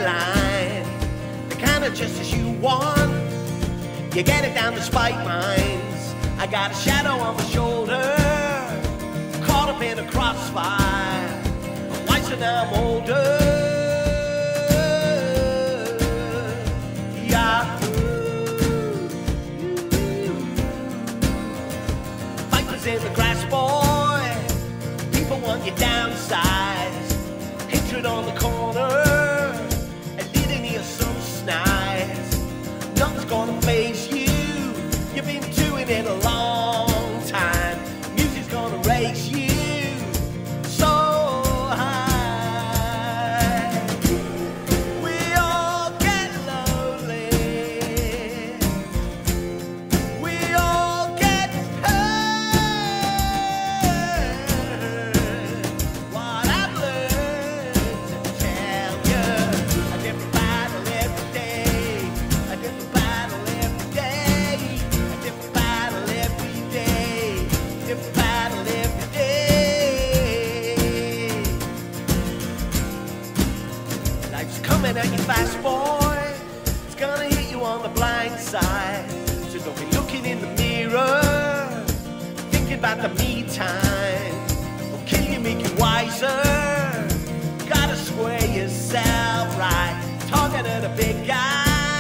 line, the kind of justice you want. You get it down the spike lines. I got a shadow on my shoulder, caught up in a crossfire. I'm wiser now I'm older. Yeah. Vipers in the grass, boy. People want you downsized. Hatred on the corner. Nothing's gonna faze you. You've been doing it a long time. Music's gonna raise you so high. We all get lonely. We all get hurt. What I've learned to tell you, a different battle every day. A different battle every day. A different battle every day. Different battle every day. Life's coming at you fast, boy. It's gonna hit you on the blind side. So don't be looking in the mirror, thinking about the me time. Will kill you, make you wiser. Gotta square yourself right. Talking to the big guy.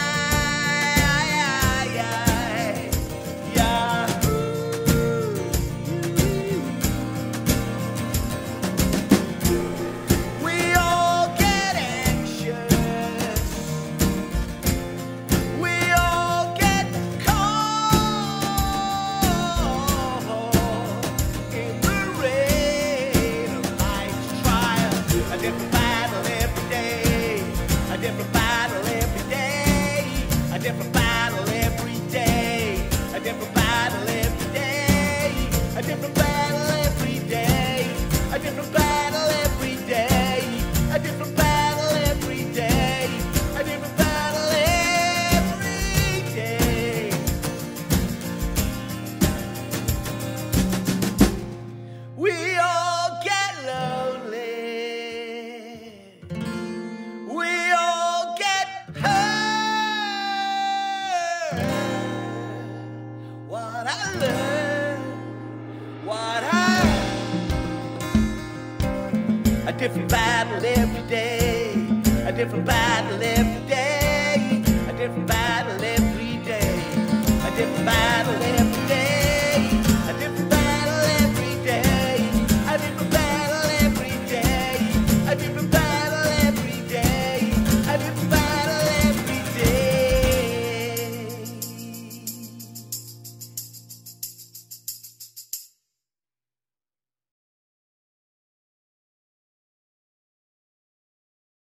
A different battle every day. A different battle every day. A different battle every day. A different battle every day. A different battle every day. A different battle every day. A different battle every day. A different battle every day. We all get lonely. We all get hurt. What I learned, a different battle every day. A different battle every day. A different battle every day. A different battle every day.